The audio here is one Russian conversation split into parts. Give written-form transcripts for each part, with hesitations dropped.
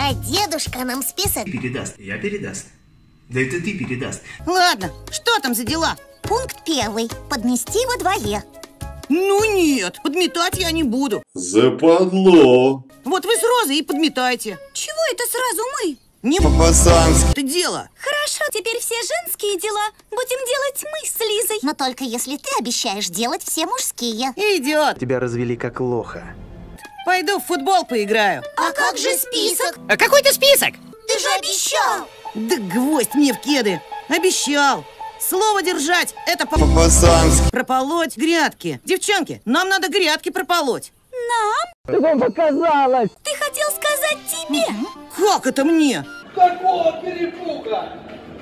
А дедушка нам список передаст, я передаст. Да это ты передаст. Ладно, что там за дела? Пункт 1. Подмести во дворе. Ну нет, подметать я не буду. Западло. Вот вы с Розой и подметайте. Чего это сразу мы? Не По-пацански. это дело. Хорошо, теперь все женские дела будем делать мы с Лизой. Но только если ты обещаешь делать все мужские. Идет. Тебя развели как лоха. Пойду в футбол поиграю. А как же список? А какой ты список? Ты же обещал. Да гвоздь мне в кеды. Обещал. Слово держать, это По-пацански. прополоть грядки. Девчонки, нам надо грядки прополоть. Ты хотел сказать тебе. Как это мне? Какого перепуга?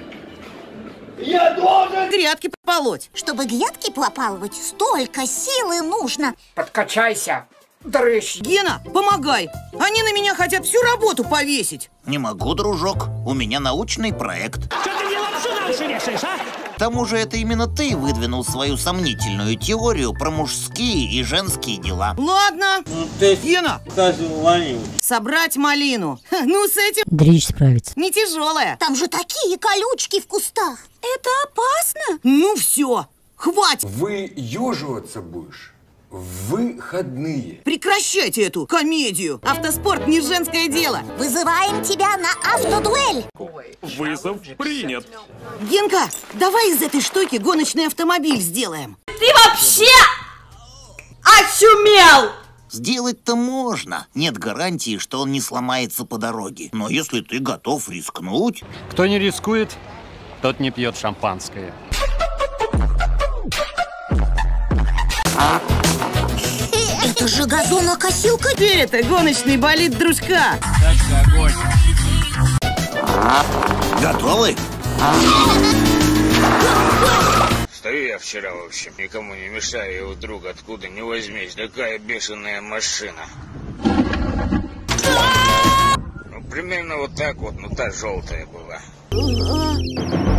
Я должен... Грядки прополоть. Чтобы грядки пропалывать, столько силы нужно. Подкачайся, дрыщ. Гена, помогай. Они на меня хотят всю работу повесить. Не могу, дружок. У меня научный проект. Что ты мне лапшу на уши вешаешь, а? К тому же это именно ты выдвинул свою сомнительную теорию про мужские и женские дела. Ладно. Гена, собрать малину. Ха, ну, с этим Дрищ справится. не тяжелая. Там же такие колючки в кустах. Это опасно. Ну все, хватит. Выеживаться будешь в выходные. Прекращайте эту комедию. Автоспорт не женское дело. Вызываем тебя на автодуэль. Вызов принят. Генка, давай из этой штуки гоночный автомобиль сделаем. Ты вообще очумел! Сделать-то можно. Нет гарантии, что он не сломается по дороге. Но если ты готов рискнуть... Кто не рискует, тот не пьет шампанское. Это же газонокосилка. Теперь это гоночный болид дружка. Готовы? Стою я вчера, в общем, никому не мешаю, и вдруг откуда ни возьмись, такая бешеная машина. Ну, примерно вот так вот, ну та желтая была.